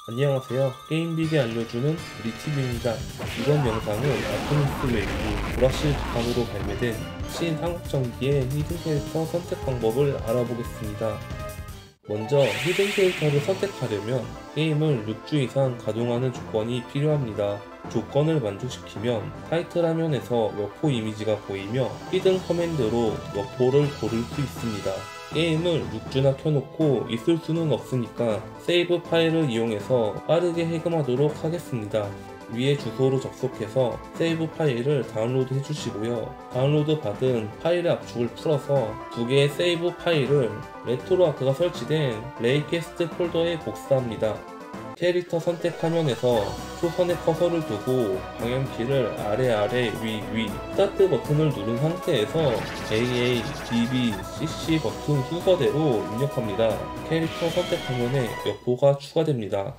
안녕하세요. 게임비디 알려주는 리티뷰입니다. 이번 영상은 아토미스 웨이브 브러쉬 기반으로 발매된 신한국전기의 히든 캐릭터 선택 방법을 알아보겠습니다. 먼저 히든 캐릭터를 선택하려면 게임을 6주 이상 가동하는 조건이 필요합니다. 조건을 만족시키면 타이틀 화면에서 여포 이미지가 보이며 히든 커맨드로 여포를 고를 수 있습니다. 게임을 6주나 켜놓고 있을 수는 없으니까 세이브 파일을 이용해서 빠르게 해금하도록 하겠습니다. 위에 주소로 접속해서 세이브 파일을 다운로드 해주시고요. 다운로드 받은 파일의 압축을 풀어서 두 개의 세이브 파일을 레트로 아크가 설치된 레이캐스트 폴더에 복사합니다. 캐릭터 선택 화면에서 초선에 커서를 두고 방향키를 아래 위 스타트 버튼을 누른 상태에서 AA, BB, CC 버튼 순서대로 입력합니다. 캐릭터 선택 화면에 여포가 추가됩니다.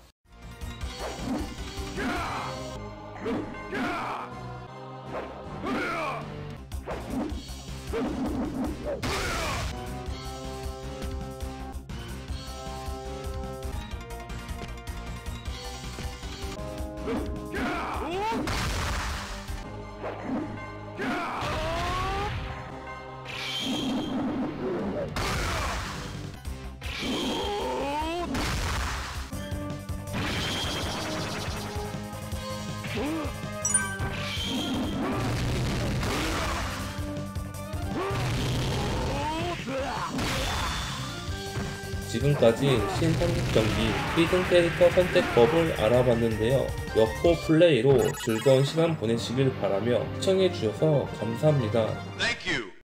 지금까지 신한국전기 히든 캐릭터 선택법을 알아봤는데요. 여포 플레이로 즐거운 시간 보내시길 바라며 시청해주셔서 감사합니다.